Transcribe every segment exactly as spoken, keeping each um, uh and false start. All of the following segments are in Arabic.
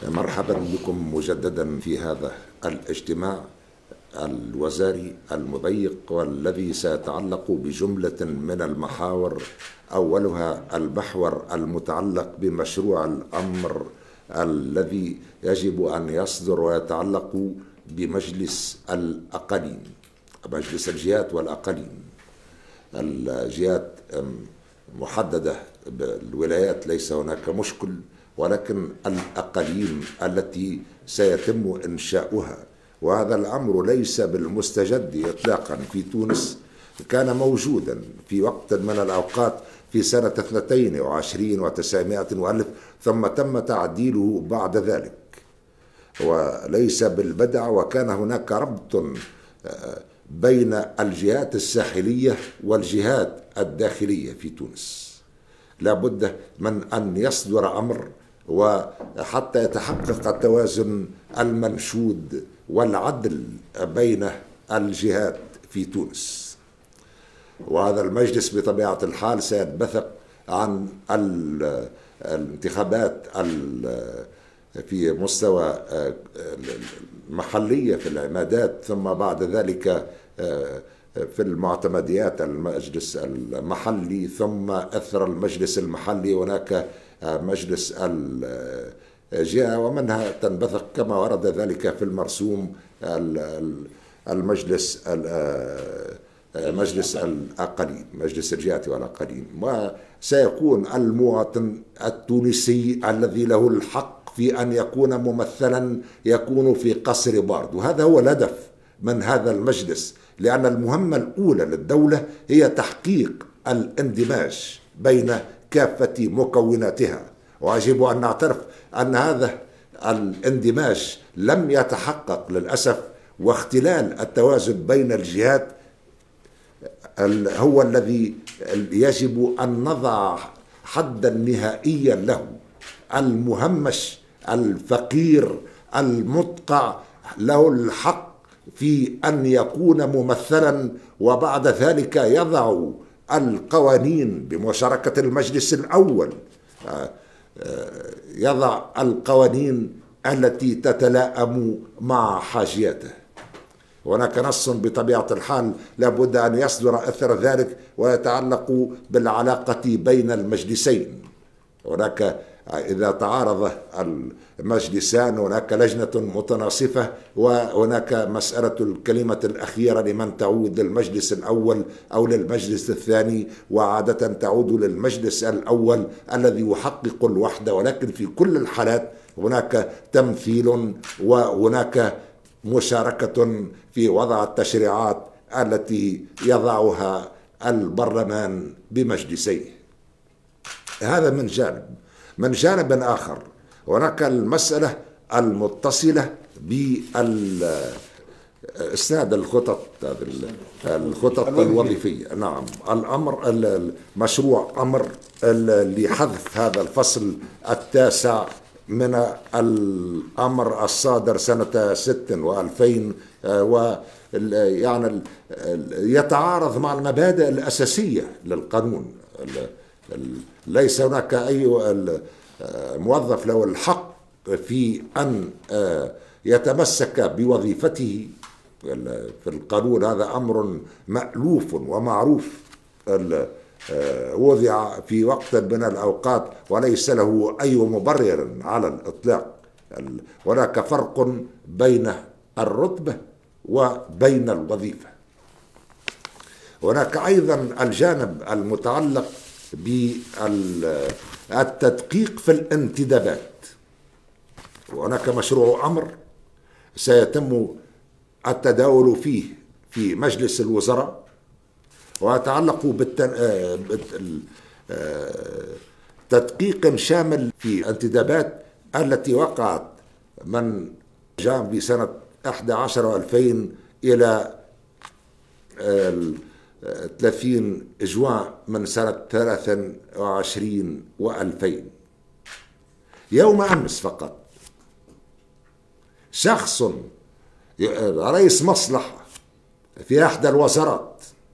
مرحبا بكم مجددا في هذا الاجتماع الوزاري المضيق، والذي سيتعلق بجملة من المحاور. أولها المحور المتعلق بمشروع الأمر الذي يجب أن يصدر ويتعلق بمجلس الأقاليم، مجلس الجهات والأقاليم. الجهات محددة بالولايات، ليس هناك مشكل، ولكن الأقاليم التي سيتم إنشاؤها، وهذا الأمر ليس بالمستجد إطلاقا في تونس، كان موجودا في وقت من الأوقات في سنة اثنتين وعشرين وتسعمائة وألف، ثم تم تعديله بعد ذلك، وليس بالبدع. وكان هناك ربط بين الجهات الساحلية والجهات الداخلية في تونس، لا بد من أن يصدر أمر وحتى يتحقق التوازن المنشود والعدل بين الجهات في تونس. وهذا المجلس بطبيعة الحال سيتبثق عن الانتخابات في مستوى محلية في العمادات، ثم بعد ذلك في المعتمديات المجلس المحلي، ثم أثر المجلس المحلي هناك مجلس الجهة، ومنها تنبثق كما ورد ذلك في المرسوم المجلس مجلس الأقاليم، مجلس الجهات والأقاليم. وسيكون المواطن التونسي الذي له الحق في أن يكون ممثلا يكون في قصر بارد، وهذا هو الهدف من هذا المجلس، لأن المهمة الأولى للدولة هي تحقيق الاندماج بين كافة مكوناتها، ويجب أن نعترف أن هذا الاندماج لم يتحقق للأسف، واختلال التوازن بين الجهات هو الذي يجب أن نضع حدا نهائيا له. المهمش الفقير المدقع له الحق في أن يكون ممثلا، وبعد ذلك يضع القوانين بمشاركة المجلس الأول، يضع القوانين التي تتلائم مع حاجياته. هناك نص بطبيعة الحال لابد أن يصدر أثر ذلك، ويتعلق بالعلاقة بين المجلسين. هناك إذا تعارض المجلسان هناك لجنة متناصفة، وهناك مسألة الكلمة الأخيرة لمن تعود للمجلس الأول أو للمجلس الثاني، وعادة تعود للمجلس الأول الذي يحقق الوحدة، ولكن في كل الحالات هناك تمثيل وهناك مشاركة في وضع التشريعات التي يضعها البرلمان بمجلسيه. هذا من جانب. من جانب آخر هناك المسألة المتصلة بإسناد الخطط الخطط الوظيفية. نعم، الأمر المشروع أمر لحذف هذا الفصل التاسع من الأمر الصادر سنة ست وألفين، ويعني يتعارض مع المبادئ الأساسية للقانون. ليس هناك أي موظف له الحق في أن يتمسك بوظيفته في القانون، هذا أمر مألوف ومعروف، وضع في وقت من الأوقات وليس له أي مبرر على الإطلاق. هناك فرق بين الرتبة وبين الوظيفة. هناك أيضا الجانب المتعلق بالتدقيق في الانتدابات. وهناك مشروع أمر سيتم التداول فيه في مجلس الوزراء، ويتعلق بالتدقيق شامل في الانتدابات التي وقعت من جانفي سنة أحد عشر وألفين إلى ثلاثين جوان من سنة ثلاثة وعشرين وألفين. يوم أمس فقط شخص رئيس مصلحة في إحدى الوزارات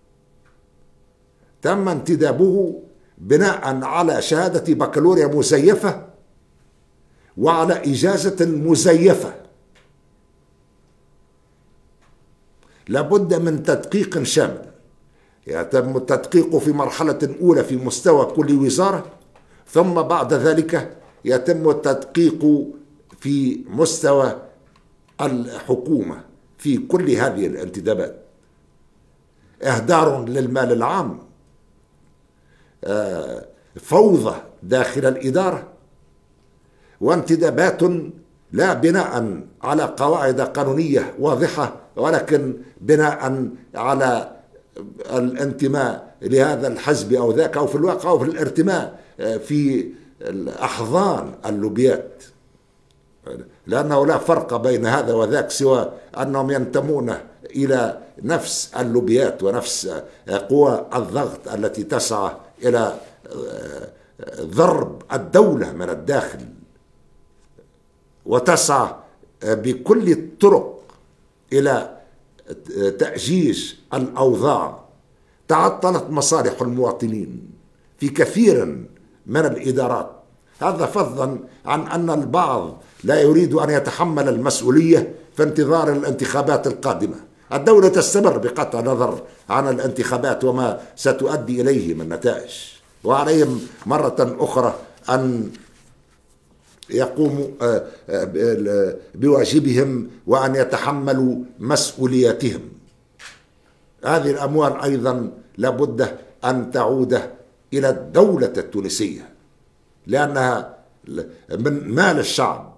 تم انتدابه بناء على شهادة بكالوريا مزيفة وعلى إجازة مزيفة. لابد من تدقيق شامل يتم التدقيق في مرحلة أولى في مستوى كل وزارة، ثم بعد ذلك يتم التدقيق في مستوى الحكومة في كل هذه الانتدابات. إهدار للمال العام، فوضى داخل الإدارة، وانتدابات لا بناء على قواعد قانونية واضحة، ولكن بناء على الانتماء لهذا الحزب أو ذاك، أو في الواقع أو في الارتماء في أحضان اللوبيات، لأنه لا فرق بين هذا وذاك سوى أنهم ينتمون إلى نفس اللوبيات ونفس قوى الضغط التي تسعى إلى ضرب الدولة من الداخل، وتسعى بكل الطرق إلى تأجيج الأوضاع. تعطلت مصالح المواطنين في كثير من الإدارات، هذا فضلا عن أن البعض لا يريد أن يتحمل المسؤولية في انتظار الانتخابات القادمة. الدولة تستمر بقطع نظر عن الانتخابات وما ستؤدي إليه من نتائج، وعليهم مرة أخرى أن يقوموا بواجبهم وأن يتحملوا مسؤولياتهم. هذه الأموال أيضا لابد أن تعود إلى الدولة التونسية، لأنها من مال الشعب.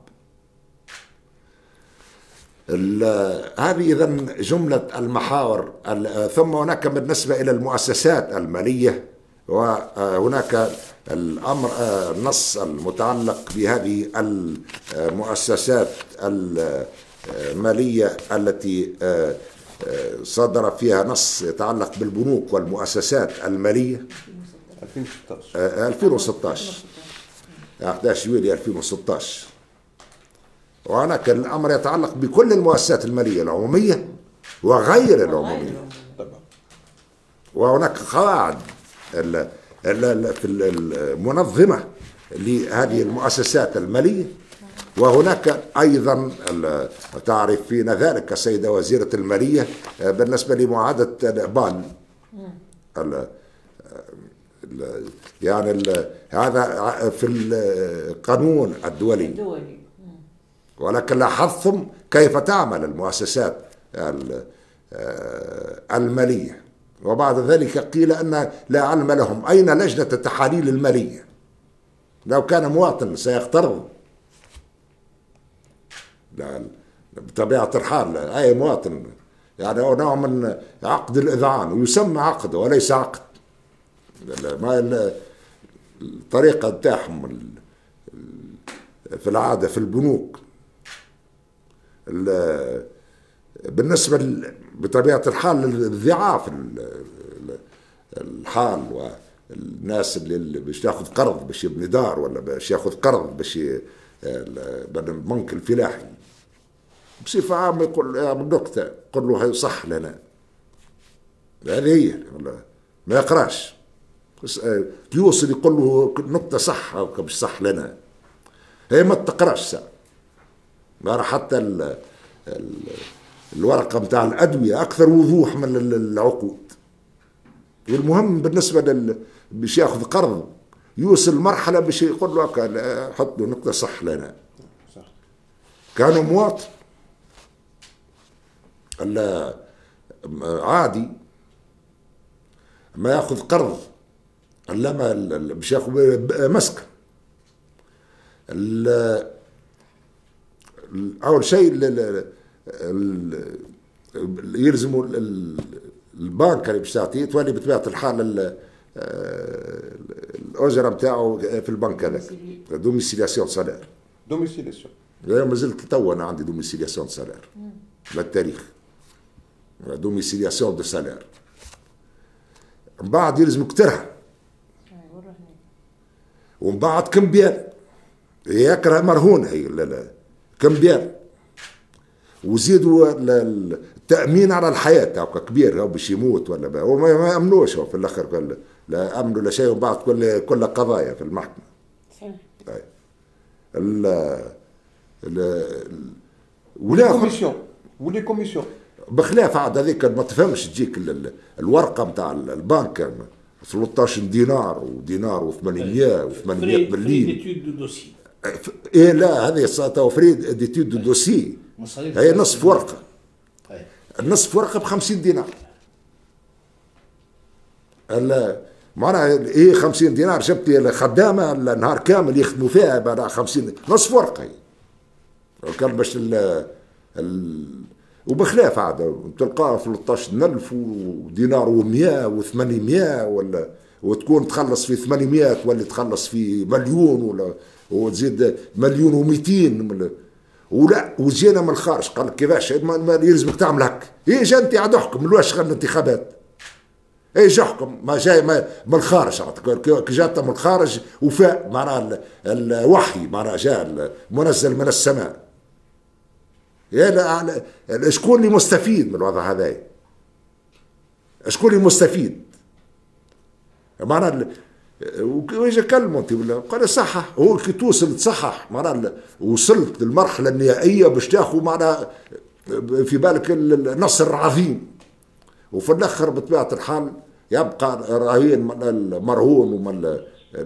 هذه إذن جملة المحاور. ثم هناك بالنسبة إلى المؤسسات المالية، وهناك الأمر النص المتعلق بهذه المؤسسات المالية التي صدر فيها نص يتعلق بالبنوك والمؤسسات المالية ألفين وستة عشر أحد عشر يوليو ألفين وستة عشر. وهناك الأمر يتعلق بكل المؤسسات المالية العمومية وغير العمومية، وهناك قواعد في المنظمة لهذه المؤسسات المالية. وهناك أيضا تعرفين ذلك السيدة وزيرة المالية بالنسبة لمعاهدة بال، يعني هذا في القانون الدولي، ولكن لاحظتم كيف تعمل المؤسسات المالية. وبعد ذلك قيل أن لا علم لهم أين لجنة التحاليل المالية. لو كان مواطن سيقترض بطبيعة الحال، أي مواطن يعني هو نوع من عقد الإذعان، ويسمى عقد وليس عقد. ما الطريقة بتاعهم في العادة في البنوك بالنسبة بطبيعة الحال الضعاف الحال، والناس اللي باش ياخذ قرض باش يبني دار، ولا باش ياخذ قرض باش البنك الفلاحي بصفة عامة يقول يا نقطة، قل له صح لنا، هذه هي ما يقراش يوصل يقول له نقطة صح أو مش صح لنا، هي ما تقراش ساعة. حتى ال ال الورقة متاع الأدوية أكثر وضوح من العقود. والمهم بالنسبة لل باش ياخذ قرض يوصل مرحلة باش يقول له حط له نقطة صح لنا. كانوا مواطن عادي ما ياخذ قرض الا ما باش ياخذ مسكن. اول شيء يلزموا البنك اللي باش تعطيه تولي بطبيعه الحال الاجره نتاعو في البنك هذاك دوميسيلياسيون سالير. دوميسيلياسيون ما زلت تو انا عندي دوميسيلياسيون سالير للتاريخ، دوميسيلياسيون دو سالير. من بعد يلزمك ترهن، ومن بعد كمبيال يكره مرهون، هي لا لا كمبيال، وزيدوا التأمين على الحياة هاكا كبير، هو باش يموت ولا وما ما يأمنوش في الآخر، لا أمنوا لا شيء، وبعد كل كل قضايا في المحكمة. صحيح. ال ال ولي كوميسيون ولي كوميسيون بخلاف عاد هذيك ما تفهمش تجيك الورقه نتاع البنك ثلاثة عشر دينار ودينار و800 و800 مليم. ايه لا هذه فريد ديتود دو دوسي هي نصف ورقه، النصف ورقه ب خمسين دينار. معناها ايه خمسين دينار جبت لي خدامه النهار كامل يخدموا فيها بعد خمسين نصف ورقه كان باش ال ال وبخلاف عاد تلقاها ثلاثة عشر ألف ودينار و100 و800 ولا وتكون تخلص في ثمانمائة ولا تخلص في مليون ولا وتزيد مليون ومئتين ولا وجينا من الخارج قال لك كيفاش ما يلزمك تعمل هك. ايش انت عاد احكم الواش شغل الانتخابات ايش احكم ما جاي ما من الخارج كي جات من الخارج وفاء معناها الوحي معناها جاء منزل من السماء. يا شكون اللي مستفيد من الوضع هذا؟ شكون اللي مستفيد؟ معناها ويجي كلمه انت ولا قال صحح هو كي توصل تصحح معناها وصلت للمرحله النهائيه باش تاخذ معناها في بالك النصر العظيم وفي الاخر بطبيعه الحال يبقى رهين مرهون ومن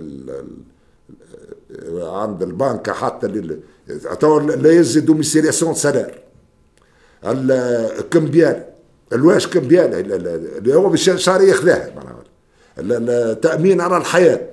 عند البنك حتى لا يزيد دوميسيلياسيون سالير الكمبيال الواش كمبيال اللي هو شهر ياخذها معناها التأمين على الحياة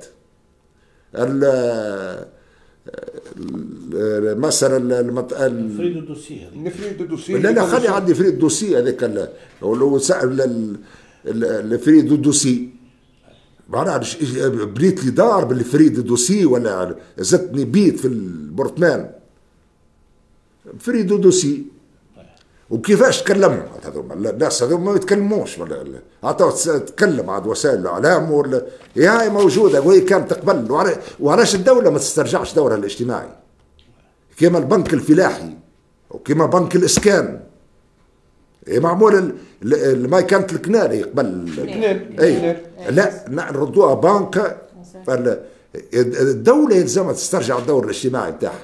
مثلا فريد الدوسي فريد الدوسي لا لا خلي عندي فريد الدوسي هذاك لو سأل الفريد الدوسي معناها بنيت لي دار بالفريد الدوسي ولا زدتني بيت في البرطمان فريد الدوسي. وكيفاش تكلموا هذوما الناس هذوما ما يتكلموش ولا عطاو تتكلم عاد وسائل الاعلام ولا هي موجوده وهي كانت تقبل. وعلاش الدوله ما تسترجعش دورها الاجتماعي كما البنك الفلاحي وكما بنك الاسكان معمول ما كانت الكنال قبل اي لا نردوها بنك. الدوله يلزمها تسترجع الدور الاجتماعي بتاعها.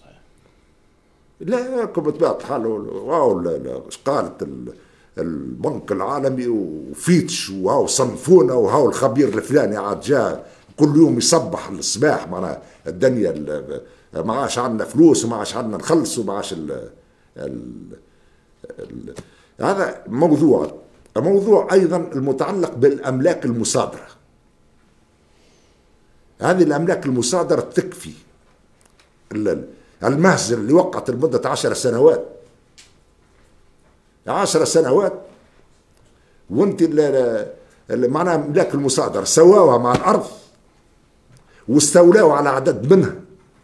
لا بطبيعة الحال واو اش قالت البنك العالمي وفيتش وهاو صنفونا وهاو الخبير الفلاني عاد جاء كل يوم يصبح الصباح معناها الدنيا ما عادش عندنا فلوس وما عادش عندنا نخلص وما عادش هذا موضوع. موضوع ايضا المتعلق بالاملاك المصادرة. هذه الاملاك المصادرة تكفي المهزل اللي وقعت لمدة عشر سنوات عشر سنوات وانت معناها املاك المصادرة سواوها مع الارض واستولوا على عدد منها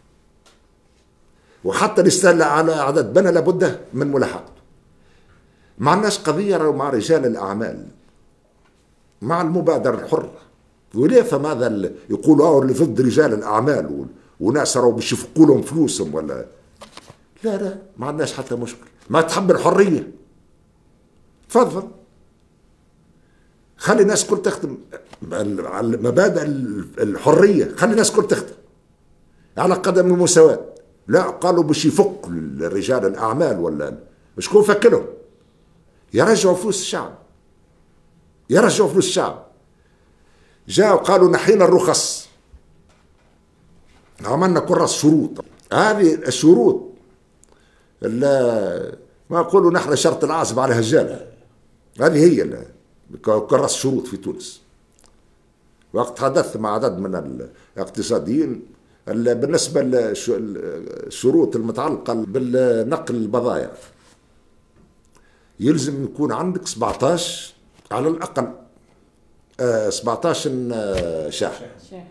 وحتى اللي استولى على عدد منها لابد من ملاحقته. ما عندناش قضية مع رجال الاعمال مع المبادرة الحرة وليه فماذا يقولوا اللي ضد رجال الاعمال وناس راهو باش يفقوا لهم فلوسهم ولا لا لا ما عندناش حتى مشكل. ما تحب الحريه تفضل خلي الناس كل تخدم على مبادئ الحريه خلي الناس كل تخدم على قدم المساواه. لا قالوا باش يفك رجال الاعمال ولا شكون فكلهم يرجعوا فلوس الشعب يرجعوا فلوس الشعب. جاءوا قالوا نحينا الرخص عملنا كراس شروط. هذه الشروط ما يقولوا نحن شرط العازب على هجالة هذه هي كراس شروط في تونس. وقت تحدثت مع عدد من الاقتصاديين بالنسبة للشروط المتعلقة بالنقل البضائع يلزم يكون عندك سبعطاش على الأقل سبعطاش شاحن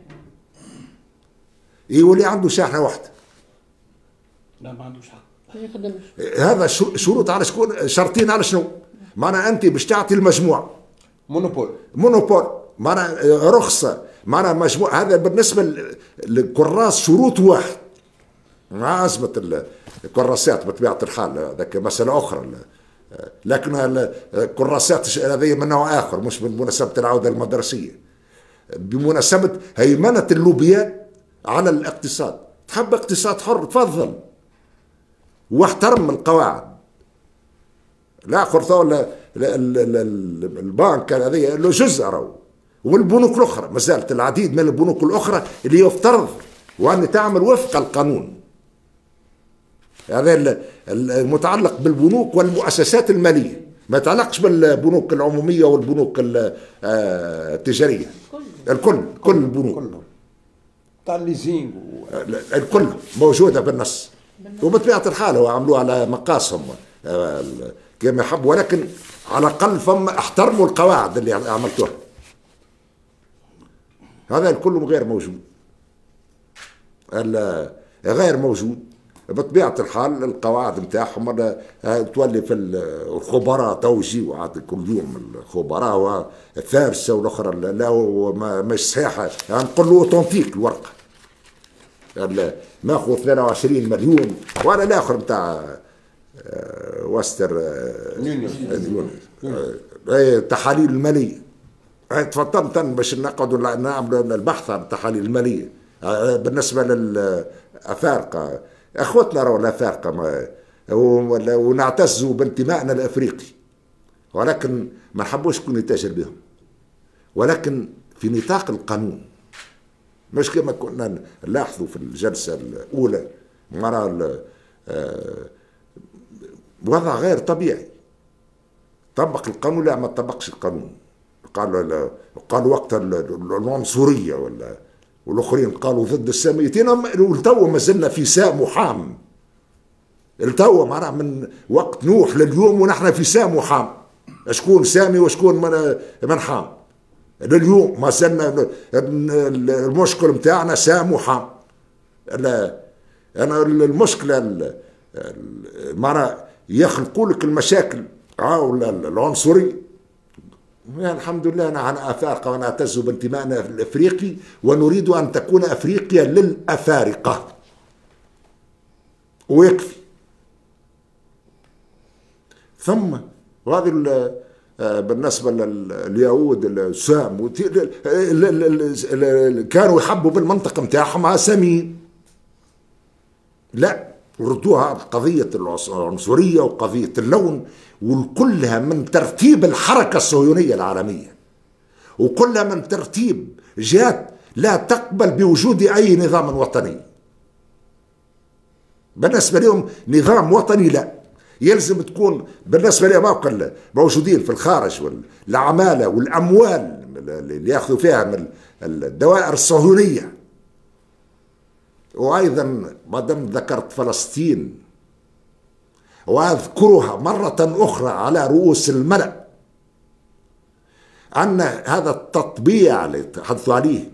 يولي عنده شاحنة واحدة. لا ما عندوش حق هذا شروط على شكون شرطين على شنو؟ معناها أنت باش تعطي المجموعة مونوبول مونوبول معناها رخصة معناها مجموعة. هذا بالنسبة للكراس شروط واحد مع أزمة الكراسات بطبيعة الحال هذاك مسألة أخرى. لكن الكراسات هذه من نوع آخر مش بمناسبة العودة المدرسية بمناسبة هيمنة اللوبيات على الاقتصاد تحب اقتصاد حر تفضل واحترم القواعد. لا خرطة ولا البنك هذه له جزء راهو، والبنوك الاخرى ما زالت العديد من البنوك الاخرى اللي يفترض وان تعمل وفق القانون. هذا المتعلق بالبنوك والمؤسسات الماليه، ما يتعلقش بالبنوك العموميه والبنوك التجاريه. الكل كل البنوك تاع الليزينغ الكل موجوده بالنص، وبطبيعه الحال هو عملوها على مقاسهم كما يحب، ولكن على الاقل فما احترموا القواعد اللي عملتوها. هذا الكل غير موجود، غير موجود بطبيعة الحال. القواعد نتاعهم تولي في الخبراء تو يجيو عاد كل يوم الخبراء والفارسة والأخرى لا مش صحيحة، يعني نقول له اوتونتيك الورقة ناخذ اثنين وعشرين مليون وأنا الآخر نتاع وستر التحاليل المالية. تفضلت باش نقعدوا نعملوا البحث عن التحاليل المالية بالنسبة للأفارقة اخوتنا راهو الافارقه، ونعتزوا بانتمائنا الافريقي، ولكن ما نحبوش يكون يتاجر بهم، ولكن في نطاق القانون، مش كما كنا نلاحظوا في الجلسه الاولى مرة وضع غير طبيعي. طبق القانون، لا ما طبقش القانون، قالوا قالوا وقت العنصريه ولا والاخرين قالوا ضد الساميتين، والتو ما زلنا في سام وحام. التو معناها من وقت نوح لليوم ونحن في سام وحام، شكون سامي وشكون من من حام. لليوم ما زلنا المشكل نتاعنا سام وحام. انا المشكله معناها يخلقوا لك المشاكل او العنصريه. يعني الحمد لله نحن أفارقة ونعتز بانتمائنا الأفريقي، ونريد أن تكون أفريقيا للأفارقة ويكفي. ثم وهذه بالنسبة لليهود السام كانوا يحبوا بالمنطقة متاعهم عسامين، لا ردوها قضية العنصرية وقضية اللون، وكلها من ترتيب الحركة الصهيونية العالمية، وكلها من ترتيب جهات لا تقبل بوجود أي نظام وطني. بالنسبة لهم نظام وطني لا، يلزم تكون بالنسبة لهم موجودين في الخارج والعمالة والأموال اللي يأخذوا فيها من الدوائر الصهيونية. وأيضا ما دام ذكرت فلسطين، وأذكرها مرة أخرى على رؤوس الملأ، أن هذا التطبيع اللي تحدثوا عليه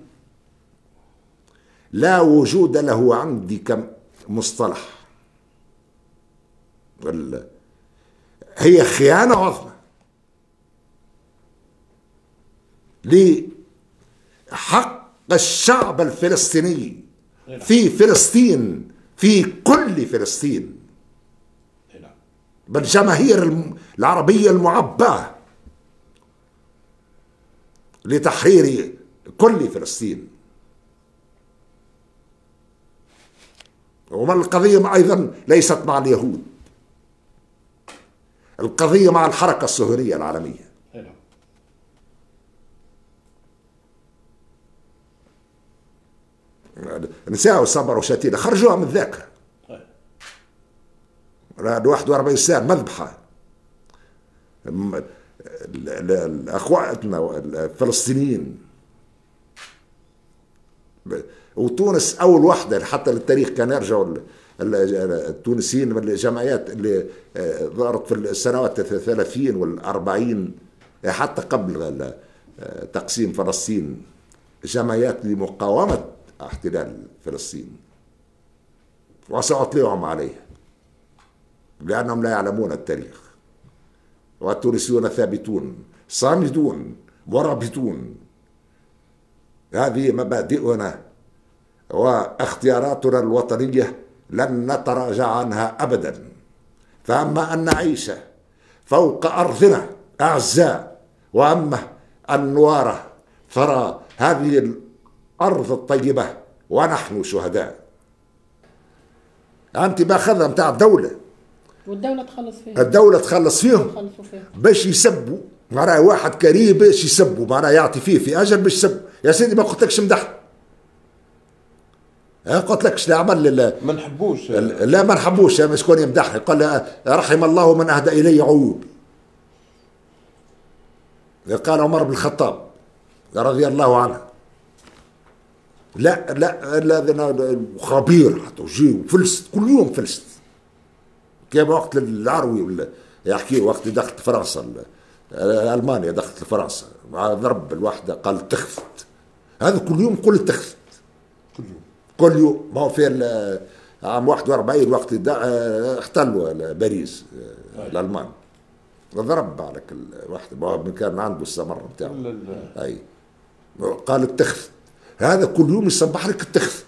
لا وجود له عندي كمصطلح، هي خيانة عظمى لحق الشعب الفلسطيني في فلسطين، في كل فلسطين، بالجماهير العربية المعبأة لتحرير كل فلسطين. وما القضية أيضا ليست مع اليهود، القضية مع الحركة الصهيونية العالمية. نساء صبروا شتيلة خرجوها من الذاكرة. واحد وأربعين سنة مذبحة أخواتنا الفلسطينيين، وتونس أول واحدة حتى للتاريخ كان يرجعوا التونسيين من الجمعيات اللي ظهرت في السنوات الثلاثين والأربعين حتى قبل تقسيم فلسطين، جمعيات لمقاومة احتلال فلسطين، وسأطلعهم عليها لأنهم لا يعلمون التاريخ. والتونسيون ثابتون صامدون ورابطون. هذه مبادئنا واختياراتنا الوطنية لن نتراجع عنها أبدا. فأما أن نعيش فوق أرضنا أعزاء، وأما أن نوارى ثرى هذه الأرض الطيبة ونحن شهداء. انت باخذها نتاع الدوله، والدولة تخلص فيها، الدوله تخلص فيهم تخلصوا فيها باش يسبوا، معناها واحد كريم باش يسبوا، معناها يعطي فيه في اجل باش يسب. يا سيدي ما قلتلكش مدح، ها قلت لكش لا عمل ما نحبوش. لا ما نحبوش ما شكون يمدحني، قال رحم الله من اهدى الي عيوبي. قال عمر بن الخطاب رضي الله عنه لا لا لا خبير حتى وجي وفلست كل يوم فلست. كان وقت العروي ولا يحكي وقت دخلت فرنسا المانيا، دخلت لفرنسا ضرب الواحده قال تخفت، هذا كل يوم كل تخفت كل يوم كل يوم. ما هو في عام واحد وأربعين وقت احتلوا باريس الالمان، ضرب عليك الواحد كان عنده السمر بتاعه اي قال التخفت، هذا كل يوم يصبح لك التخفت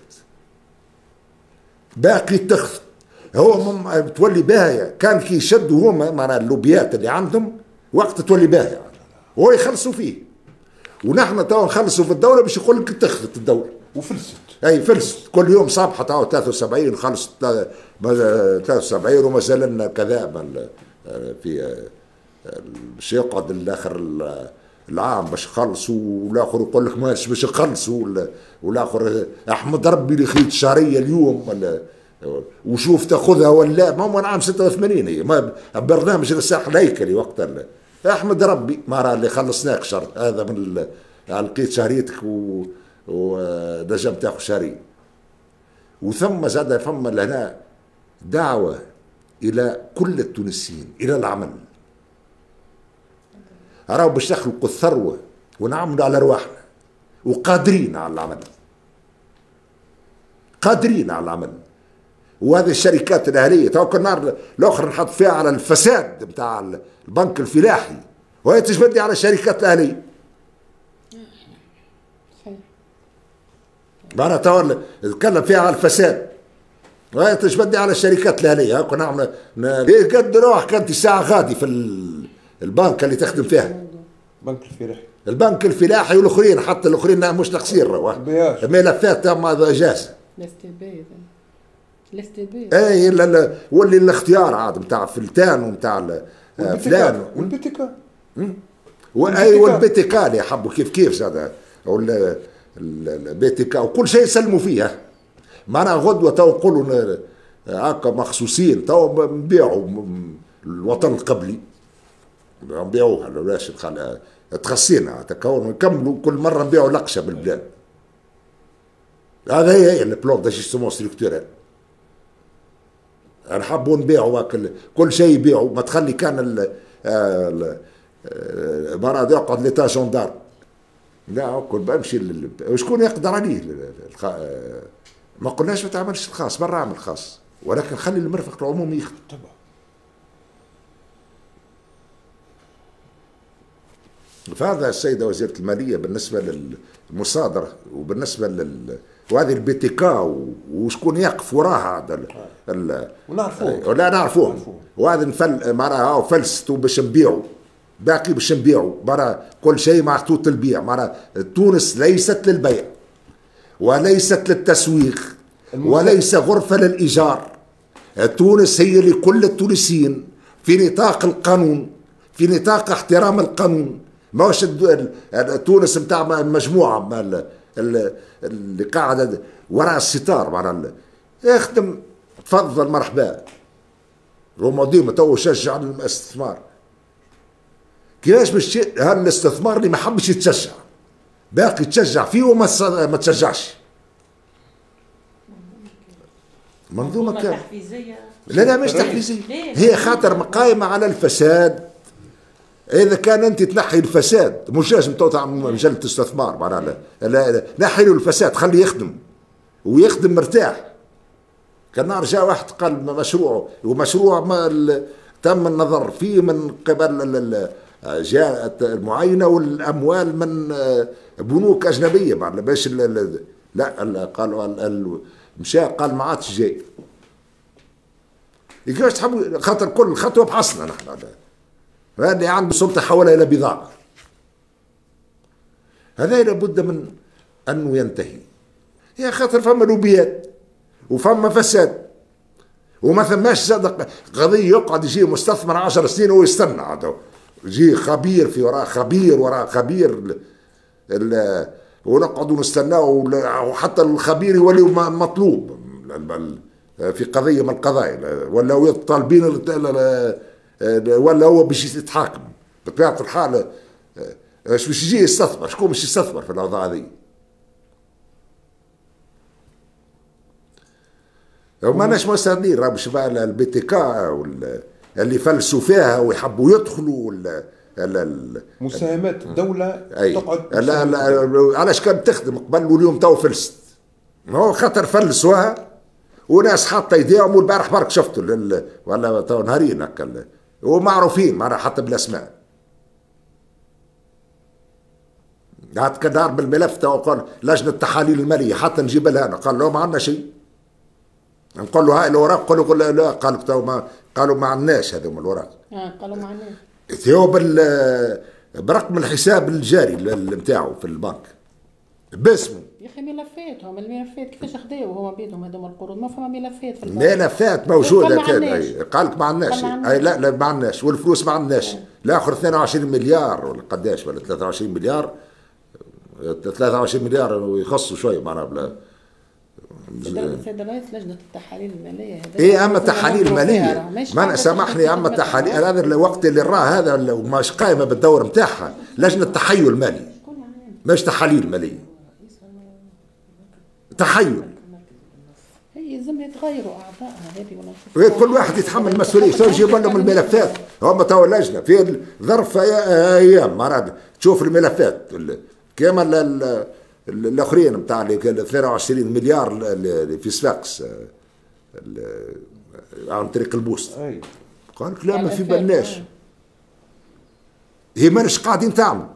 باقي التخفت. هو تولي باهية، كان كي يشدوا هما معناها اللوبيات اللي عندهم وقت تولي باهية هو يخلصوا فيه، ونحن توا نخلصوا في الدولة باش يقول لك تخفت الدولة وفلست. اي فلست كل يوم صبحة توا ثلاثة وسبعين خلص ثلاثة وسبعين وما زال لنا كذا في باش يقعد الاخر العام باش يخلصوا، والاخر يقول لك ماش باش يخلصوا، والاخر احمد ربي اللي خيط شهريه اليوم ولا وشوف تاخذها ولا ما هو عام ستة وثمانين هي ما برنامج الساحل الهيكلي وقتها احمد ربي ما راه اللي خلصناك شهر هذا من لقيت شهريتك و ونجم تاخذ شهريه. وثم زاد فما لهنا دعوه الى كل التونسيين الى العمل، راهو باش نخلقوا الثروه ونعملوا على ارواحنا وقادرين على العمل، قادرين على العمل. وهذه الشركات الاهليه تو كنا الاخرى نحط فيها على الفساد نتاع البنك الفلاحي، وهي تجبدي على الشركات الاهليه. معناها تو نتكلم فيها على الفساد وهي تجبدي على الشركات الاهليه. كنا نعمل قد روح كانت ساعه غادي في البنك اللي تخدم فيها، البنك الفلاحي البنك الفلاحي والاخرين حتى الاخرين مش ناقصين راه ملفات تم جاهزه. الاستباء الاستباء اي لا لا واللي الاختيار عاد نتاع فلتان ونتاع فلان والبيتيكا واي والبيتيكا اللي يحبوا كيف كيف زاد ولا البيتيكا وكل شيء يسلموا فيها. معناها غدوه تو نقولوا هكا مخصوصين تو نبيعوا الوطن القبلي نبيعوها لاش تخصينا تكون نكملوا كل مره نبيعوا لقشه بالبلاد. هذا هي البلان داجستمون ستركتورال. نحبوا نبيعوا كل شيء يبيعوا، ما تخلي كان المرض يقعد ليتا جوندار لا كل بمشي وشكون يقدر عليه. ما قلناش ما تعملش الخاص برا اعمل خاص، ولكن خلي المرفق العمومي يخدم. طبعا فهذا السيدة وزيرة المالية بالنسبة للمصادرة وبالنسبة لل وهذه البيتيكا وشكون يقف وراها هذا ونعرفوه لا نعرفوهم. وهذا نفل معناها فلستوا باش نبيعوا باقي باش نبيعوا معناها كل شيء محطوط للبيع. معناها تونس ليست للبيع وليست للتسويق وليس غرفة للإيجار. تونس هي لكل التونسيين في نطاق القانون، في نطاق احترام القانون. ماهوش تونس نتاع مجموعة اللي قاعدة وراء الستار معناها يخدم تفضل مرحبا. هما ديما تو يشجع الاستثمار. كيفاش باش هذا الاستثمار اللي ما حبش يتشجع باقي تشجع فيه وما ما تشجعش؟ منظومة تحفيزية. لا لا مش تحفيزية، هي خاطر قائمة على الفساد. إذا كان أنت تنحي الفساد مش لازم توضع مجلة استثمار معناها لا نحي له الفساد خليه يخدم ويخدم مرتاح. كان نرجع واحد قال مشروع ومشروع ما تم النظر فيه من قبل الجهات المعينة والأموال من بنوك أجنبية معناها باش لا قالوا مشى قال ما عادش جاي. كيفاش تحبوا خاطر كل خطوة بحصنا نحن هذا اللي عنده سلطة حولها إلى بضاعة. هذا لابد من أنه ينتهي. يا خاطر فما لوبيات وفما فساد وما ثماش زاد قضيه يقعد يجي مستثمر عشر سنين ويستنى عاد يجي خبير في وراء خبير وراء خبير ونقعدوا نستناه وحتى الخبير يولي مطلوب في قضيه من القضايا ولا طالبين ولا هو باش يتحاكم بطبيعه الحال. اش باش يجي يستثمر؟ شكون باش يستثمر في الاوضاع هذه؟ وماناش مستنيين راه باش بقى البي تي كا اللي فلسوا فيها ويحبوا يدخلوا ولا مساهمات الدولة تقعد لا لا علاش كانت تخدم قبل واليوم تو فلست؟ هو خاطر فلسوها وناس حاطه يديهم والبارح برك شفتوا ولا تو نهارين هكا ومعروفين معناها حتى بالاسماء. قعدت كدار بالملف تو قال لجنه التحاليل الماليه حتى نجيب لها انا قال له ما عندنا شيء. نقول له هاي الوراق قالوا لا لا قالوا تو ما قالوا ما عندناش هذوما الوراق. اه قالوا ما عندناش. هو برقم الحساب الجاري نتاعو في البنك باسمه. يا اخي ملفاتهم الملفات كيفاش خداو هما بيدهم هذوما القروض ما فما ملفات في البنك. ملفات موجوده كان قال لك ما عندناش اي لا لا ما عندناش والفلوس ما عندناش الاخر اثنين وعشرين مليار ولا قداش ولا ثلاثة وعشرين مليار ثلاثة وعشرين مليار ويخصوا شويه معناها بلا سيد الرئيس لجنه التحاليل الماليه هذا ايه اما التحاليل الماليه ما انا سامحني اما التحاليل هذا الوقت اللي راه هذا وماش قايمه بالدور نتاعها لجنه تحيل مالي مش تحاليل ماليه تحيل هي لازم يتغيروا اعضائها هذه ولا كل واحد يتحمل مسؤوليه تو يجيب لهم الملفات هم تو اللجنه في ظرف ايام معناتها تشوف الملفات كما الاخرين نتاع اللي اثنين وعشرين مليار اللي في سفاكس عن طريق البوست قال لك لا ما في بالناش هي ماناش قاعدين تعمل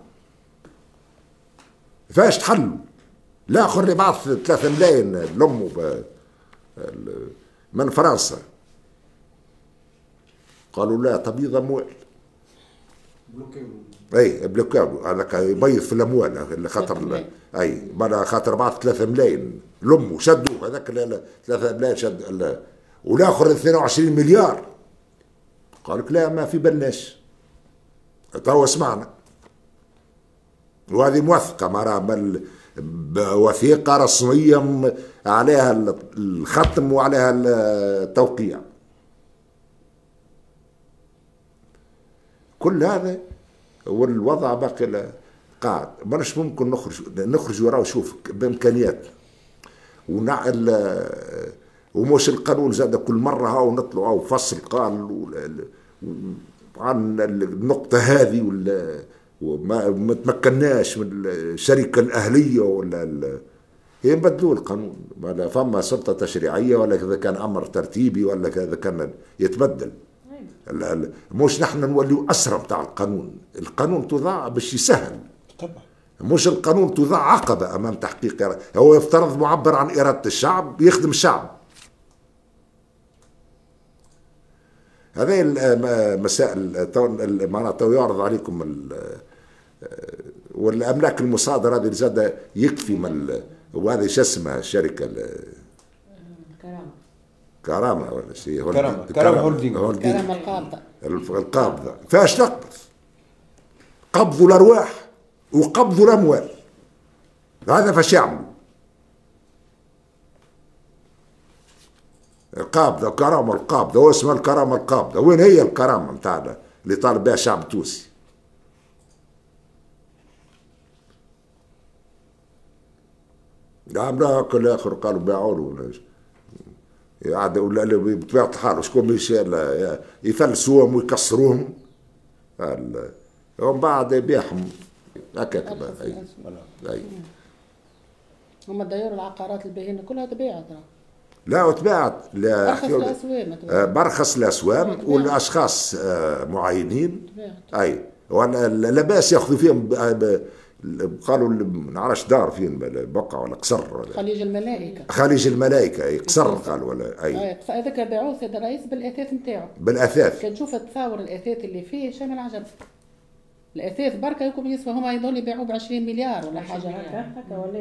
فاش تحلوا الاخر اللي بعث ثلاثة ملايين لامه من فرنسا قالوا لا تبيض اموال اي بلوكاو هذاك يبيض في الاموال اللي خاطر اي مرة خاطر بعث ثلاثة ملايين لامه شدوا هذاك ثلاثة ملايين شد والاخر اثنين وعشرين مليار قال لك لا ما في بالناش توا سمعنا وهذه موثقه مرة بوثيقه رسميه عليها الختم وعليها التوقيع. كل هذا والوضع باقي قاعد ماناش ممكن نخرج نخرج وراه شوف بامكانياتنا ونعل ومش القانون زاد كل مره هاو نطلعوا فصل قال عن النقطه هذه ولا وما ما تمكناش من الشركه الاهليه ولا هي بدلوا القانون ولا فما سلطه تشريعيه ولا اذا كان امر ترتيبي ولا اذا كان يتبدل. مش نحن نوليو اسرى بتاع القانون، القانون توضع باش يسهل طبعا، مش القانون توضع عقبه امام تحقيق. هو يفترض معبر عن اراده الشعب يخدم الشعب. هذه المسائل معناتها يعرض عليكم والاملاك المصادره هذه زاد يكفي من وهذه شو اسمها الشركه كرامه كرامه ولا شيء كرامه كرامه هولدينج كرامه القابضه القابضه فاش تقبض قبضوا الارواح وقبضوا الاموال. هذا فاش يعملوا القابضه كرامه القابضه هو اسمها الكرامه القابضه. وين هي الكرامه نتاعنا اللي طالب بها الشعب التونسي؟ عملوها كل اخر قالوا باعوا له عاد ولا بطبيعه الحال شكون مش يفلسوهم ويكسروهم ومن بعد يبيعهم هكاك. اي اي هما دايروا العقارات الباهينه كلها تباعت. لا وتباعت برخص الاسوام برخص الاسوام والاشخاص معينين. اي وانا لا باس ياخذوا فيهم قالوا ما نعرفش دار فين بقعه ولا قصر ولا خليج الملائكه خليج الملائكه اي قصر قالوا ولا اي هذاك باعوه سيد الرئيس بالاثاث نتاعو بالاثاث. كان تشوف تصاور الاثاث اللي فيه شامل العجب. الاثاث بركه يكون يسوى هما يظل يبيعوه ب عشرين مليار ولا حاجه هكا هكا ولا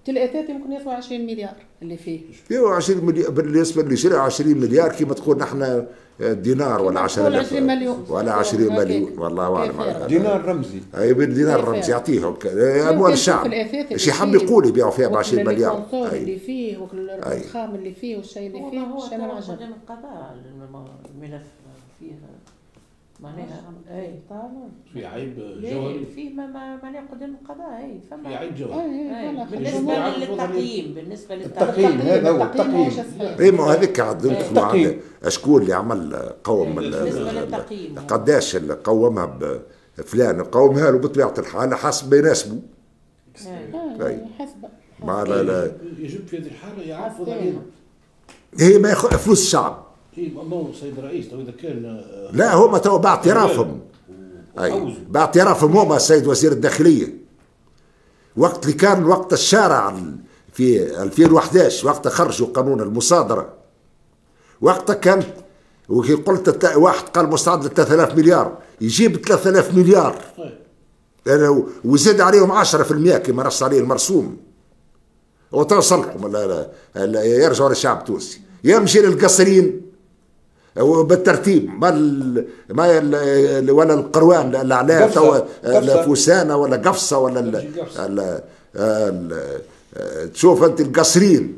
الثلاثات يمكن يسوى عشرين مليار اللي فيه. ايوه عشرين مليار بالنسبه اللي شرى عشرين مليار كيما تقول نحن دينار ولا عشرة عشرين مليون ولا عشرين مليون والله اعلم. دينار رمزي. اي بالدينار رمزي يعطيه اموال الشعب. ايش يحب يقول يبيعوا فيها ب عشرين مليار. اللي فيه والخام اللي فيه والشيء اللي فيه هو شيء من العجب. قدام القضاء الملف فيه معناها اي في عيب جوهري جوهري. فيه ما ما معناها قدام القضاء اي في فما عيب جوهري. أي. بالنسبه بالنسبة للتقييم بالنسبه التقييم للتقييم هذا هو التقييم. اي ما هذيك عاد ندخلوا على شكون اللي عمل قوم بالنسبه للتقييم قداش اللي قومها فلان قومها له بطبيعه الحال حسب ما يناسبه. اي حسب ما لا لا يجب في هذه الحاله يعرفوا ضميره. هي ما ياخذ فلوس الشعب. اي والله سيد الرئيس تو اذا كان لا هم تو باعترافهم. اي باعترافهم هم السيد وزير الداخليه وقت اللي كان وقت الشارع في ألفين وأحد عشر وقت خرجوا قانون المصادره وقتها كانت وكي قلت واحد قال مستعد ل ثلاثة آلاف مليار يجيب ثلاثة آلاف مليار وزاد عليهم عشرة في المئة كما نص عليه المرسوم وتوصلكم لا لا يرجعوا للشعب التونسي يمشي للقصرين بالترتيب ما ال ما ال ولا القروان الاعلام توا فوسانه ولا قفصه ولا ال ال تشوف انت القصرين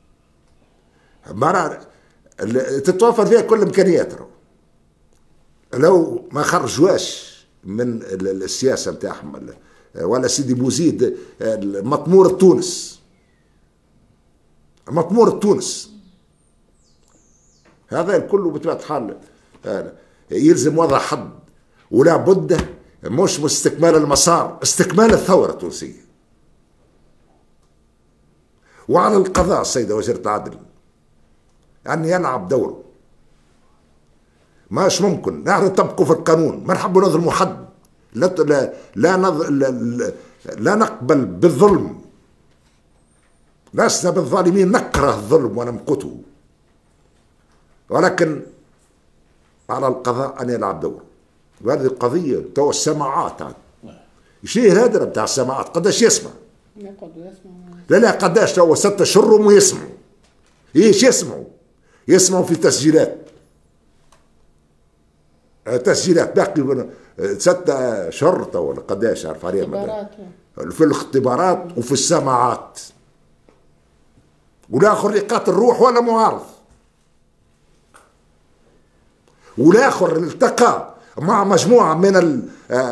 مرة تتوفر فيها كل الامكانيات لو ما خرجواش من السياسه نتاعهم ولا سيدي بوزيد مطمور تونس مطمور تونس هذا الكل بطبيعه الحال يلزم وضع حد ولا بد مش استكمال المسار استكمال الثوره التونسيه. وعلى القضاء السيده وزيره العدل أن يلعب دوره. ماش ممكن نحن نطبقوا في القانون ما نحبوا نظلموا حد لا لا لا, نظ... لا, لا, لا نقبل بالظلم لسنا بالظالمين نكره الظلم ونمقته ولكن على القضاء أن يلعب دوره. وهذه القضية تو السماعات عاد شيء هذا بتاع السماعات قداش يسمع لا لا قداش تو ستة شهور ويسمعوا ايش يسمعوا يسمعوا في تسجيلات تسجيلات باقي ستة شهور ولا قداش عارف عليها في الاختبارات وفي السماعات والاخر يقاتل روح ولا معارض والاخر التقى مع مجموعه من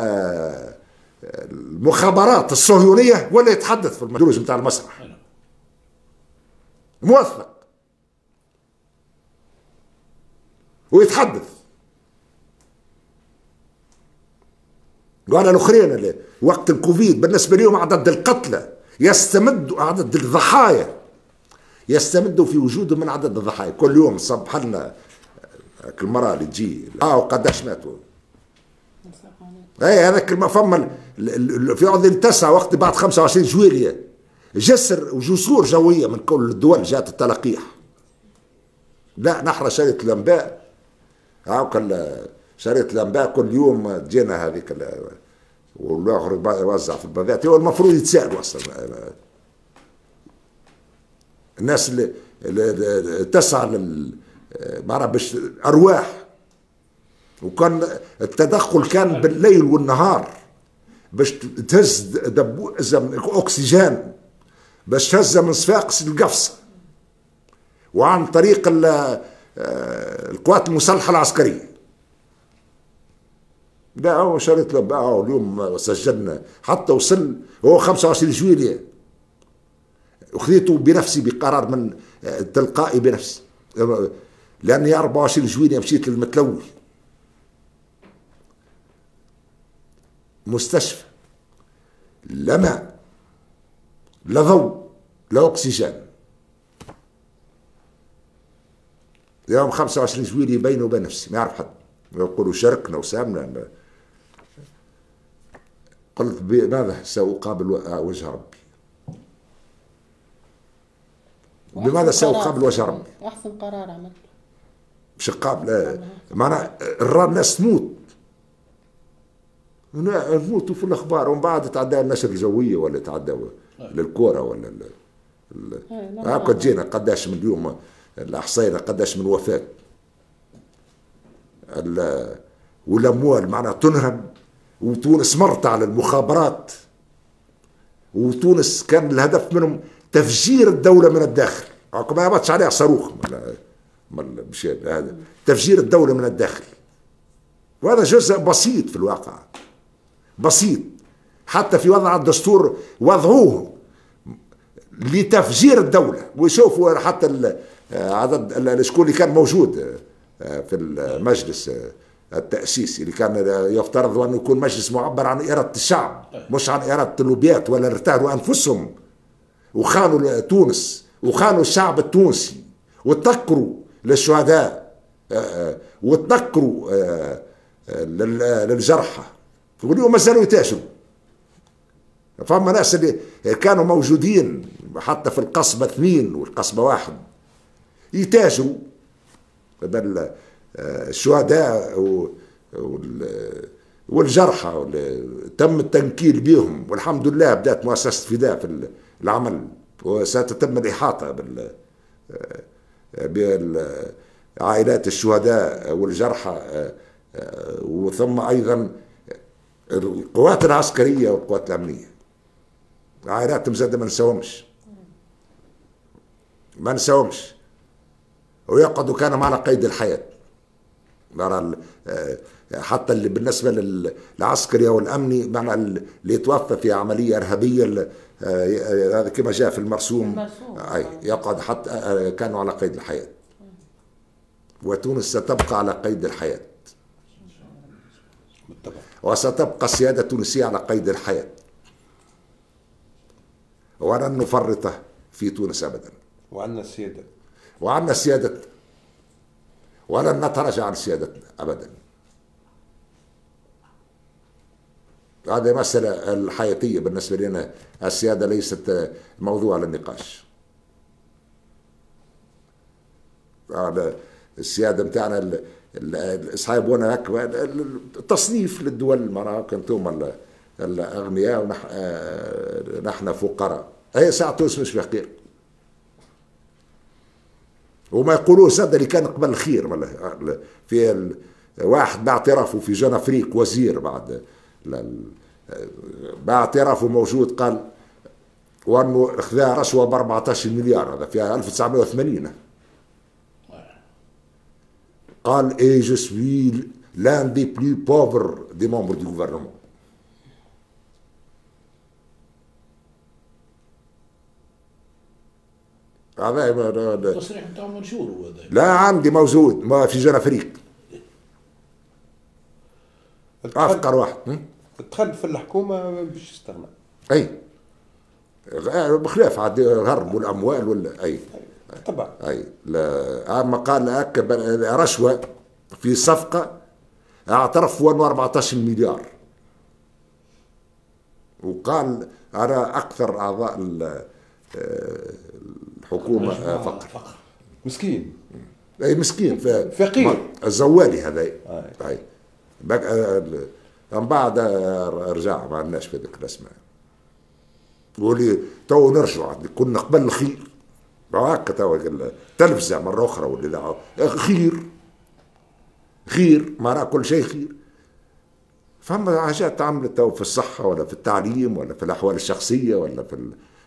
المخابرات الصهيونيه ولا يتحدث في المجلس بتاع المسرح موثق ويتحدث. وعلى الاخرين اللي وقت الكوفيد بالنسبه لهم عدد القتلى يستمدوا عدد الضحايا يستمدوا في وجودهم من عدد الضحايا. كل يوم صبح لنا المراه اللي تجي اه وقداش ماتوا اي هذاك فما في عوض التسعة وقت بعد خمسة وعشرين جويلية جسر وجسور جويه من كل الدول جات التلقيح. لا نحن شرية الانباء هاو شرية الانباء كل يوم تجينا هذيك والاخر يوزع في البابات. هو المفروض يتسالوا اصلا الناس اللي, اللي تسعى لل معناها باش ارواح وكان التدخل كان بالليل والنهار باش تهز دبوزه من اكسجين باش تهزها من صفاقس القفصه وعن طريق القوات المسلحه العسكريه. لا هو شريت له بقى اليوم سجلنا حتى وصل هو خمسة وعشرين جويلية وخذيته بنفسي بقرار من تلقائي بنفسي لاني أربعة وعشرين جويلية مشيت للمتلوي مستشفى لا ماء لا ضوء لا اكسجين. يوم خمسة وعشرين جويلية بيني وبين نفسي ما يعرف حد يقولوا شاركنا وساهمنا. قلت بماذا سأقابل وجه ربي بماذا سأقابل وجه ربي أحسن قرار عملته مش قابل معناها الرا الناس تموت نموتوا في الأخبار ومن بعد تعدى النشر الجوية ولا تعدى للكورة ولا هاكا جينا قداش من اليوم الاحصينا قداش من وفاه والاموال معناها تنهب، وتونس مرت على المخابرات، وتونس كان الهدف منهم تفجير الدوله من الداخل، ما هبطش عليها صاروخ مش هذا تفجير الدوله من الداخل، وهذا جزء بسيط في الواقع بسيط. حتى في وضع الدستور وضعوه لتفجير الدوله، ويشوفوا حتى عدد شكون اللي كان موجود في المجلس التأسيسي اللي كان يفترض أنه يكون مجلس معبر عن إرادة الشعب مش عن إرادة اللوبيات، ولا ارتهنوا أنفسهم وخانوا تونس وخانوا الشعب التونسي وتنكروا للشهداء وتنكروا للجرحى، واليوم ما زالوا يتاجروا. فما ناس اللي كانوا موجودين حتى في القصبة اثنين والقصبة واحد يتاجروا الشهداء والجرحى، تم التنكيل بهم، والحمد لله بدأت مؤسسة فداء في العمل، وستتم الإحاطة بعائلات الشهداء والجرحى، وثم أيضا القوات العسكرية والقوات الأمنية عائلاتهم زاد ما نساهمش ما نساهمش ويقعدوا كانوا على قيد الحياة. حتى اللي بالنسبة للعسكري والأمني معنى اللي يتوفى في عملية إرهابية هذا كما جاء في المرسوم يقعد حتى كانوا على قيد الحياة، وتونس ستبقى على قيد الحياة، وستبقى السيادة التونسية على قيد الحياة، ولن نفرط في تونس أبدا. وعندنا السيادة وعندنا السيادة ولن نتراجع عن سيادتنا أبدا. هذه مسألة الحياتية بالنسبة لنا، السيادة ليست موضوع للنقاش. السيادة بتاعنا يصاحبونا هكا التصنيف للدول، معناها انتم الأغنياء ونحن فقراء، هي ساعة تونس مش فقير، وما يقولوه سد اللي كان قبل الخير في واحد باعترافه في جون افريق وزير بعد باعترافه موجود قال وانه اخذ رشوه ب أربعة عشر مليار، هذا في ألف وتسعمائة وثمانين قال اي جو سوي لان دي بلو بوفر دي ممبر دو غوفرنمون. هذا التصريح بتاعه منشور هو ده. لا عندي موجود ما في جون افريق افقر واحد دخل في الحكومه باش يستغنى. اي بخلاف عاد غرب والاموال ولا اي طبعا اي لا اما قال هكا رشوه في صفقه اعترف انه أربعة عشر مليار، وقال انا اكثر اعضاء الحكومه فقر. فقر مسكين اي مسكين فقير الزوالي هذا اي بقى من بعد رجع ما عندناش في ذيك الاسماء، ولي تو نرجع كنا قبل الخير هكا تو التلفزه مره اخرى ولا خير خير معناها كل شيء خير. فما حاجات تعملت تو في الصحه ولا في التعليم ولا في الاحوال الشخصيه ولا في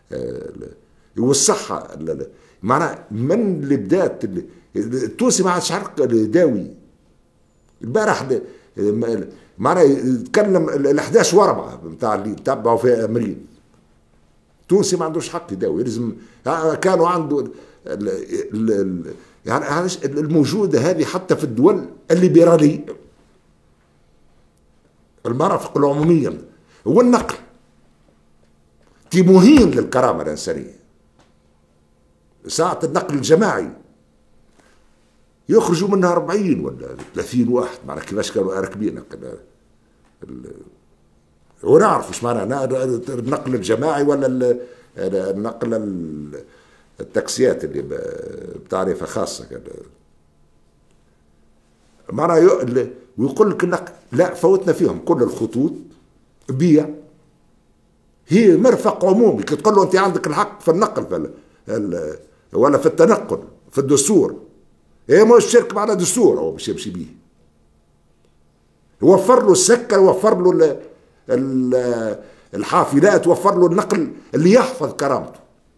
والصحه معناها من اللي بدات التونسي ما عادش عرق داوي. البارح معناها يتكلم ال احداش واربعة بتاع اللي تبعوا في امرين تونسي ما عندوش حق يداوي، لازم كانوا عنده ال ال ال يعني الموجوده هذه حتى في الدول الليبراليه المرافق العموميه والنقل تي مهين للكرامه الانسانيه. ساعه النقل الجماعي يخرجوا منها أربعين ولا ثلاثين واحد، معنا كيفاش كانوا راكبين ونعرف ايش معنى النقل الجماعي ولا النقل التاكسيات اللي بتعريفه خاصه كده معنى ويقول لك النقل لا فوتنا فيهم كل الخطوط بيع، هي مرفق عمومي كي تقول له انت عندك الحق في النقل ال- ولا في التنقل في الدستور. ايه مش شرك معنا دستور هو باش يمشي بيه. وفر له السكه، وفر له ال- ال- الحافلات، وفر له النقل اللي يحفظ كرامته.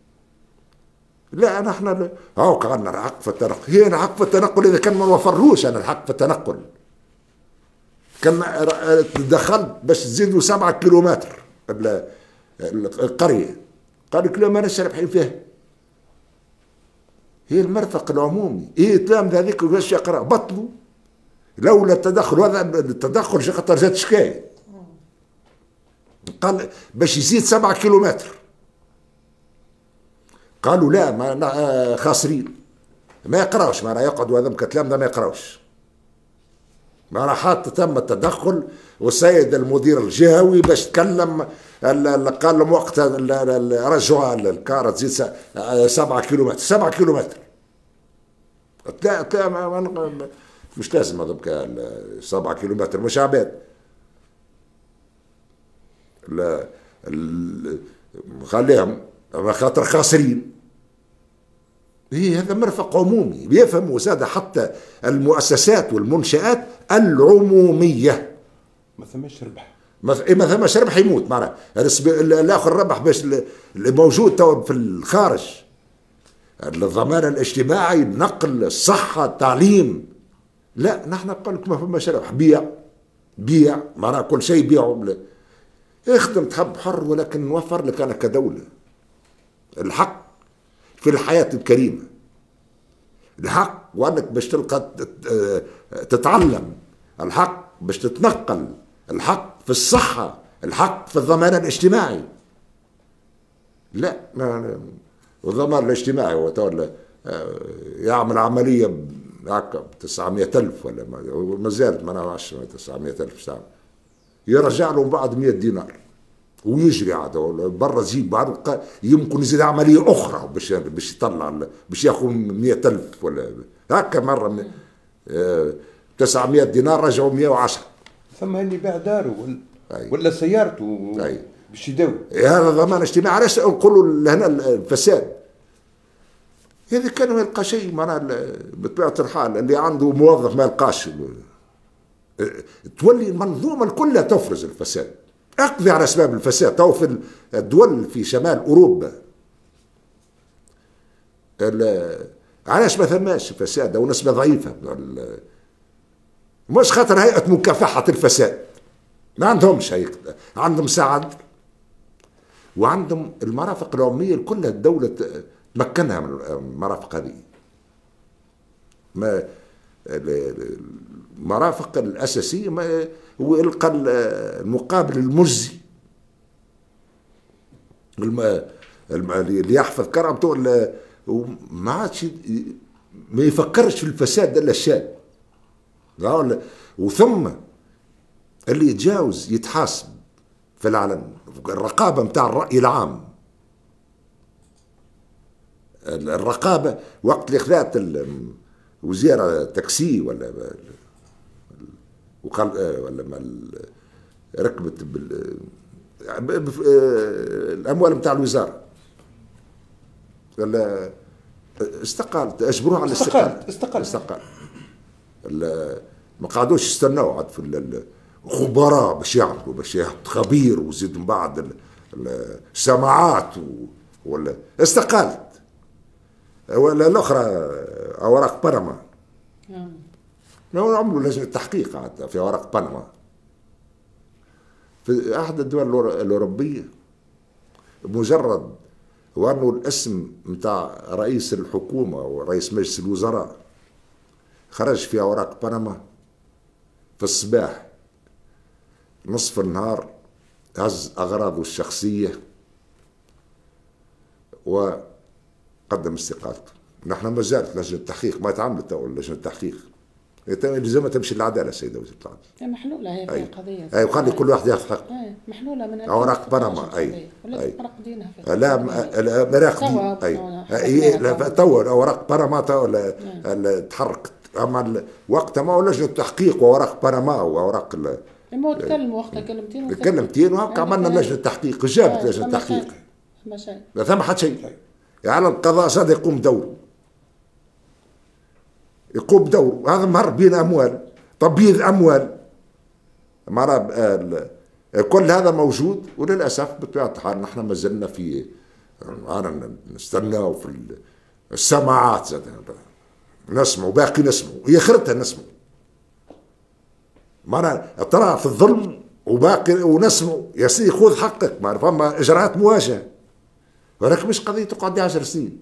لا نحن هاو قعدنا الحق في التنقل، هي الحق في التنقل اذا كان ما نوفرلوش انا الحق في التنقل. كان دخلت باش تزيدوا سبعة كيلومتر ال- القريه، قال لك لا ما ناش رابحين فيها. هي المرفق العمومي، ايه تلام هذيك باش يقرا بطلوا لولا التدخل. هذا التدخل شي خاطر جات شكايه، قال باش يزيد سبعة كيلومتر، قالوا لا ما خاسرين ما يقراوش، معناها يقعدوا هذا كتلام ده ما يقراوش. معناها حتى تم التدخل، والسيد المدير الجهوي باش تكلم قال لهم وقتها رجعوا الكاره تزيد سبعة كيلومتر. سبعة كيلومتر تلا تلا مش لازم هذوك سبعة كيلومتر مش عباد. لا خليهم خاطر خاسرين. هي هذا مرفق عمومي بيفهموا زاد حتى المؤسسات والمنشآت العمومية. ما ثماش ربح، ما ما ثماش ربح يموت معناها الاخر ربح باش اللي موجود تو في الخارج، الضمان الاجتماعي، النقل، الصحة، التعليم. لا نحن نقول لك ما فماش ربح، بيع بيع معناها كل شيء بيعوا. اخدم تحب حر، ولكن نوفر لك انا كدولة الحق في الحياة الكريمة، الحق وانك باش تلقى تتعلم، الحق باش تتنقل، الحق في الصحة، الحق في الضمان الاجتماعي. لا ما الضمان الاجتماعي هو تولى يعمل عملية هكا ب تسعمية ألف ولا ما زالت ما نعرفش تسعمية ألف ساعة، يرجع له بعد مية دينار ويجري عاد برا زيد بعد يمكن يزيد عملية أخرى باش باش يطلع باش ياخذ مية ألف ولا هكا مرة تسعمية دينار رجعوا مية وعشرة. ثم اللي باع داره ولا, ولا سيارته باش يداوي. هذا ضمان اجتماعي. علاش نقولوا لهنا الفساد؟ هذا كان ما يلقى شيء معناها بطبيعة الحال اللي عنده موظف ما يلقاش، تولي المنظومة كلها تفرز الفساد. اقضي على اسباب الفساد. تو في الدول في شمال اوروبا علاش ما ثماش فساد او نسبة ضعيفة؟ مش خاطر هيئة مكافحة الفساد ما عندهمش هيك، عندهم سعد وعندهم المرافق العمومية كلها الدولة تمكنها من المرافق هذه. ما المرافق الأساسية ما ويلقى المقابل المجزي اللي يحفظ كرامته وما عادش ما يفكرش في الفساد الا الشاب. وثم اللي يتجاوز يتحاسب في العلن. الرقابة متاع الرأي العام، الرقابة وقت اللي خذات وزيرة تاكسي ولا وقال ولا ما ركبت بال الاموال نتاع الوزاره ولا استقالت، اجبروها على الاستقالة. استقال استقال ما قعدوش يستناو عاد في الخبراء باش يعملوا باش يحط خبير وزيد من بعد السماعات ولا استقالت. ولا الاخرى اوراق بنما لو عملوا لجنة تحقيق عاد في اوراق بنما في احد الدول الاوروبيه. مجرد وانه الاسم متاع رئيس الحكومه ورئيس مجلس الوزراء خرج في اوراق بنما في الصباح نصف النهار هز اغراضه الشخصيه وقدم استقالته. نحن ما زالت لجنه التحقيق ما تعملت تو لجنه التحقيق، لازم تمشي للعداله سيده وزيره العدل. محلوله هي أي. قضيه. اي وخلي كل واحد ياخذ حقه. اي محلوله من اوراق بنما. اي اي لا لا مراقبين. اي لا تو اوراق بنما تو تحركت. اما وقتها ما لجنه التحقيق واوراق بنما واوراق ما تكلموا وقتها كلمتين كلمتين وهكا عملنا لجنه تحقيق. جابت لجنه تحقيق ما شيء لا ثم حتى شيء. يعني القضاء زاد يقوم دوره، يقوم دوره. هذا مهربين أموال، تبييض أموال، معناها كل هذا موجود. وللأسف بطبيعة الحال نحن ما زلنا في أنا نستناو في السماعات زاد نسمعوا، باقي نسمعوا، هي خرتها نسمعوا، معناها ترى في الظلم وباقي ونسمعوا. يا سيدي خذ حقك، ما فما إجراءات مواجهة، ولكن مش قضية تقعد عشر سنين،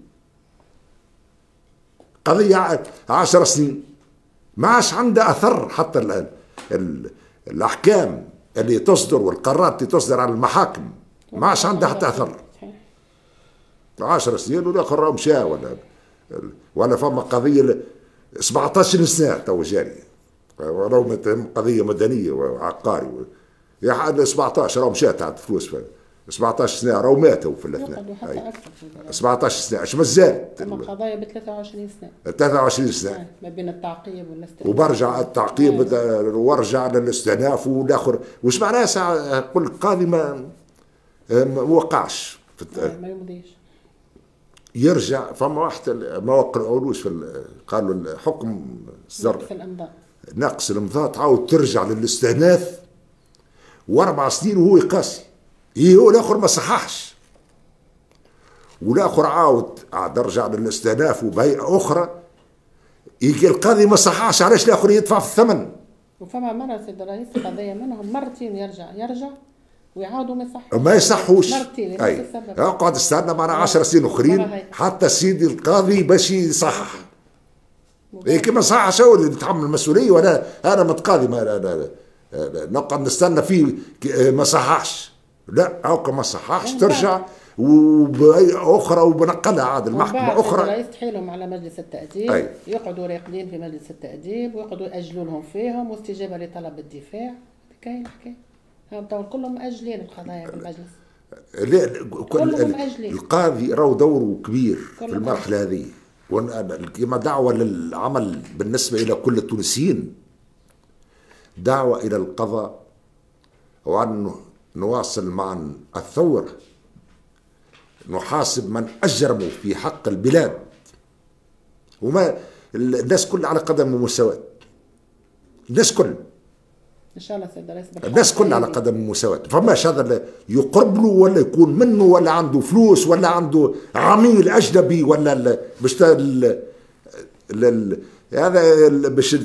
قضية عشر سنين ما عادش عندها أثر. حتى ال ال الأحكام اللي تصدر والقرارات اللي تصدر على المحاكم ما عادش عندها حتى أثر. عشر سنين والآخر مشى، ولا ولا فما قضية سبعطاش سنة تو جارية، ولو قضية مدنية وعقاري يا حد سبعطاش راهو مشات عاد فلوس، سبعطاش سنة راهو ماتوا في الاثنين، سبعطاش سنة اش مازال. أما قضايا ب ثلاثة وعشرين سنة، ثلاثة وعشرين سنة ما بين التعقيب والاستئناف، وبرجع التعقيب وارجع للاستئناف والاخر. وش معناها ساعة كل قاضي ما ما وقعش ما يمضيش، يرجع. فما واحد ما وقعولوش في قالوا الحكم صدر نقص الامضاء، نقص الامضاء، تعاود ترجع للاستئناف واربع سنين وهو يقاسي. هي هو الاخر ما صححش، والاخر عاود عاد رجع للاستئناف وبهيئه اخرى، يجي القاضي ما صححش، علاش الاخر يدفع في الثمن. وفما مرة سيد الرئيس قضية منهم مرتين يرجع يرجع ويعاودوا ما يصحوش، ما يصحوش مرتين. اي اقعد استنى معنا عشر سنين اخرين حتى سيدي القاضي باش يصحح. إيه كيما صحح هو اللي يتحمل المسؤوليه، وانا انا متقاضي ما أنا نقعد نستنى فيه ما صححش. لا هاكا ما صححش ترجع وبأي أخرى وبنقلها عاد المحكمة أخرى. الرئيس تحيلهم على مجلس التأديب، أي. يقعدوا راقدين في مجلس التأديب ويقعدوا يأجلوا لهم فيهم واستجابة لطلب الدفاع. كاين حكاية هذا كلهم مأجلين القضايا في المجلس. لا كل القاضي راهو دوره كبير في المرحلة هذه، كما دعوة للعمل بالنسبة إلى كل التونسيين، دعوة إلى القضاء وأن نواصل معا الثورة، نحاسب من أجرموا في حق البلاد، وما الناس كلها على قدم ومساواة، الناس كل إن شاء الله سيد الرئيس الناس كلها على قدم ومساواة. فماش هذا يقرب له ولا يكون منه ولا عنده فلوس ولا عنده عميل أجنبي ولا باش هذا باش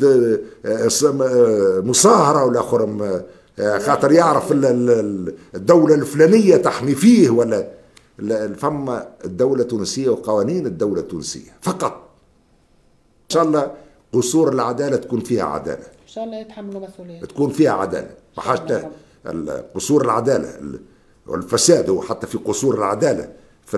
مصاهرة ولا آخر خاطر يعرف الدولة الفلانية تحمي فيه، ولا فما الدولة التونسية وقوانين الدولة التونسية فقط. إن شاء الله قصور العدالة تكون فيها عدالة، إن شاء الله يتحملوا مسؤولية، تكون فيها عدالة. حتى قصور العدالة والفساد هو حتى في قصور العدالة في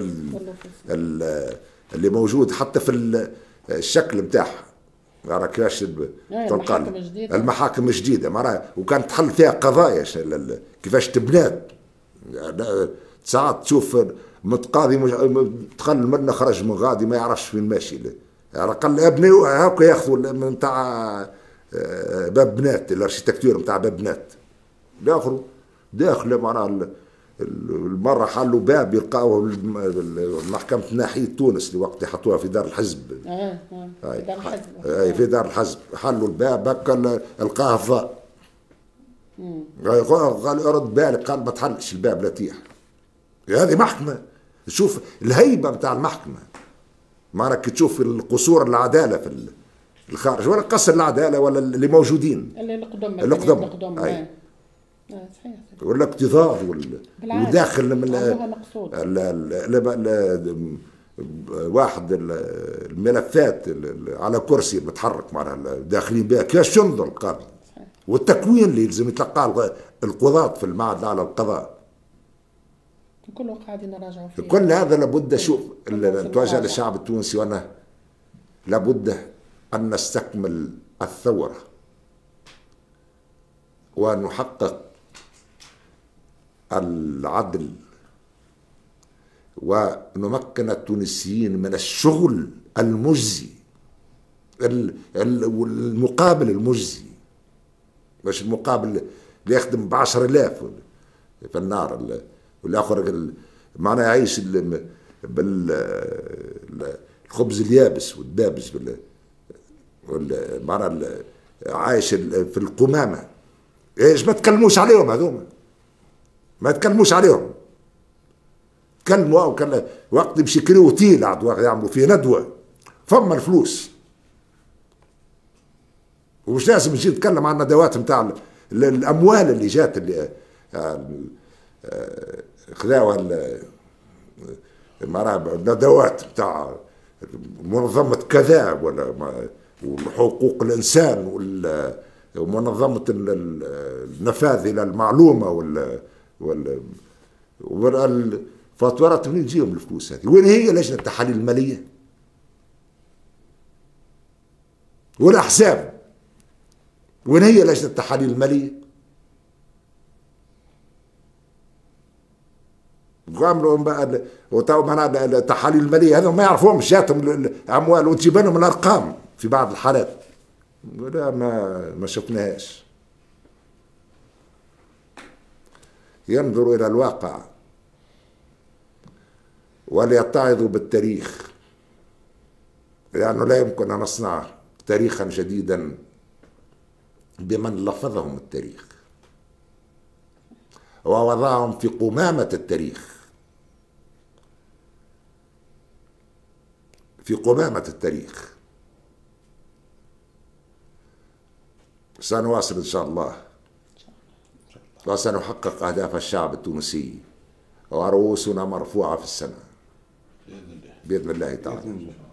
اللي موجود حتى في الشكل بتاعها. راه كيفاش تلقى المحاكم الجديده مرة وكانت تحل فيها قضايا كيفاش تبنات. ساعات تشوف متقاضي دخل منا خرج من غادي ما يعرفش فين ماشي، يعني قال ابني هاكا ياخذوا نتاع باب بنات الاركيتكتور نتاع باب بنات داخلوا داخل معناها المره حلوا باب يلقاوه محكمة ناحية تونس اللي وقت حطوها في دار الحزب. اه اه في دار الحزب. اي في دار الحزب حلوا الباب هكا لقاه فضاء. قال ارد بالك، قال ما تحلش الباب لا تيح. هذه محكمة، شوف الهيبة بتاع المحكمة. ما راك تشوف القصور العدالة في الخارج ولا قصر العدالة ولا اللي موجودين اللي القدم القدم اي صحيح، ولا اكتظاظ وداخل من واحد الملفات على كرسي متحرك معناها داخلين بها كيفاش ينظر القاضي، والتكوين اللي يلزم يتلقاه القضاة في المعهد الاعلى للقضاء كله قاعدين نراجعوا فيه. كل هذا لابد شوف نتوجه للشعب التونسي، وانا لابد ان نستكمل الثورة ونحقق العدل ونمكن التونسيين من الشغل المجزي المقابل المجزي، مش المقابل اللي يخدم بعشر آلاف في النار والآخر معناه يعيش بالخبز اليابس والدابس بال معناها عايش في القمامة. ايش ما تكلموش عليهم هذوما، ما تكلموش عليهم، تكلموا او كلا وقت يمشي يكريو اوتيل يعملوا فيه ندوة فما الفلوس، ومش لازم نجي نتكلم عن الندوات نتاع الاموال اللي جات اللي خذاوها معناها الندوات نتاع منظمة كذا ولا وحقوق الانسان ومنظمة النفاذ الى المعلومة وال وال فاتورات منين تجيهم الفلوس هذه؟ وين هي لجنة التحاليل المالية؟ والاحزاب وين هي لجنة التحاليل المالية؟ وعملوا بقى وتو معناها التحاليل المالية هذا ما يعرفوهمش جاتهم الأموال وتجيب لهم الأرقام في بعض الحالات. لا ما ما شفناهاش. ينظروا إلى الواقع وليتعظوا بالتاريخ، لأنه لا يمكن أن نصنع تاريخا جديدا بمن لفظهم التاريخ ووضعهم في قمامة التاريخ، في قمامة التاريخ. سنواصل إن شاء الله وسنحقق أهداف الشعب التونسي ورؤوسنا مرفوعة في السماء بإذن الله تعالى.